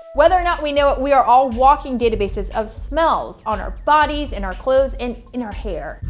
Whether or not we know it, we are all walking databases of smells on our bodies, in our clothes, and in our hair.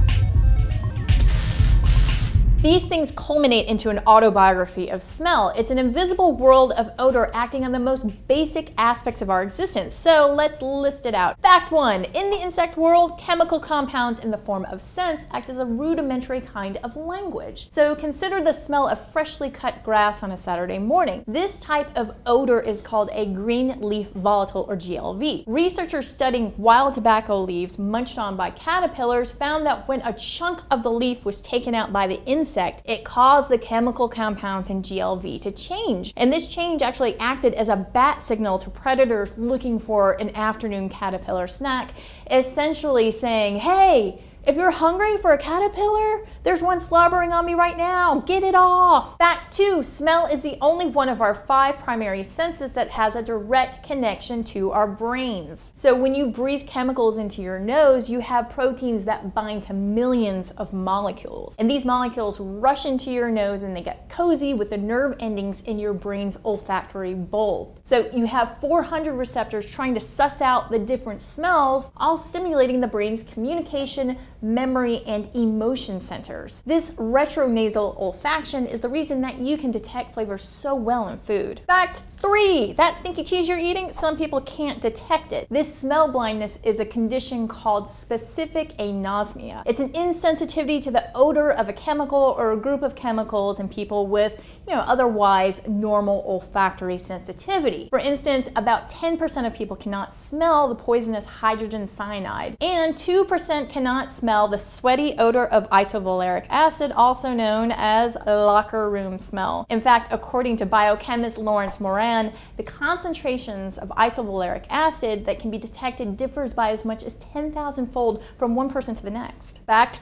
These things culminate into an autobiography of smell. It's an invisible world of odor acting on the most basic aspects of our existence. So let's list it out. Fact 1. In the insect world, chemical compounds in the form of scents act as a rudimentary kind of language. So consider the smell of freshly cut grass on a Saturday morning. This type of odor is called a green leaf volatile, or GLV. Researchers studying wild tobacco leaves munched on by caterpillars found that when a chunk of the leaf was taken out by the insect, it caused the chemical compounds in GLV to change. And this change actually acted as a bat signal to predators looking for an afternoon caterpillar snack, essentially saying, hey, if you're hungry for a caterpillar, there's one slobbering on me right now. Get it off. Fact 2, smell is the only one of our 5 primary senses that has a direct connection to our brains. So when you breathe chemicals into your nose, you have proteins that bind to millions of molecules. And these molecules rush into your nose and they get cozy with the nerve endings in your brain's olfactory bulb. So you have 400 receptors trying to suss out the different smells, all stimulating the brain's communication, memory, and emotion centers. This retronasal olfaction is the reason that you can detect flavors so well in food. Fact 3, that stinky cheese you're eating, some people can't detect it. This smell blindness is a condition called specific anosmia. It's an insensitivity to the odor of a chemical or a group of chemicals in people with, otherwise normal olfactory sensitivity. For instance, about 10% of people cannot smell the poisonous hydrogen cyanide, and 2% cannot smell the sweaty odor of isovaleric acid, also known as locker room smell. In fact, according to biochemist Lawrence Moran, the concentrations of isovaleric acid that can be detected differs by as much as 10,000-fold from one person to the next. Fact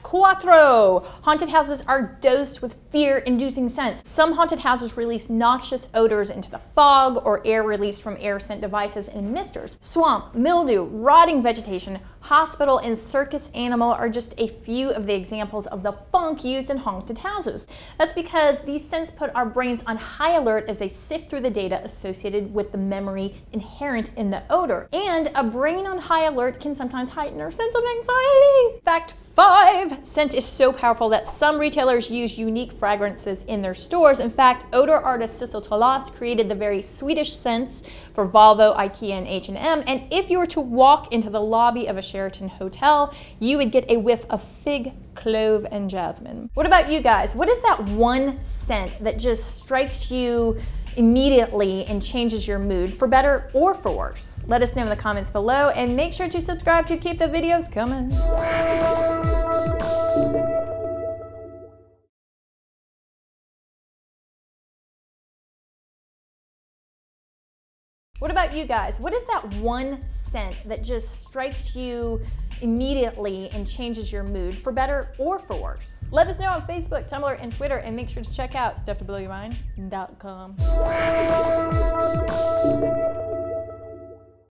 4, haunted houses are dosed with fear-inducing scents. Some haunted houses release noxious odors into the fog or air released from air scent devices and misters. Swamp, mildew, rotting vegetation, hospital, and circus animal are just a few of the examples of the funk used in haunted houses. That's because these scents put our brains on high alert as they sift through the data associated with the memory inherent in the odor. And a brain on high alert can sometimes heighten our sense of anxiety. Fact 5, scent is so powerful that some retailers use unique fragrances in their stores. In fact, odor artist Sissel Tolas created the very Swedish scents for Volvo, IKEA, and H&M. And if you were to walk into the lobby of a Sheraton hotel, you would get a whiff of fig, clove, and jasmine. What about you guys? What is that one scent that just strikes you immediately and changes your mood, for better or for worse? Let us know in the comments below, and make sure to subscribe to keep the videos coming. What about you guys? What is that one scent that just strikes you immediately and changes your mood, for better or for worse? Let us know on Facebook, Tumblr, and Twitter, and make sure to check out StuffToBlowYourMind.com.